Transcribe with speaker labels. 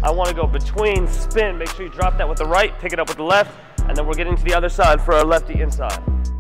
Speaker 1: I want to go between, spin, make sure you drop that with the right, pick it up with the left, and then we're getting to the other side for our lefty inside.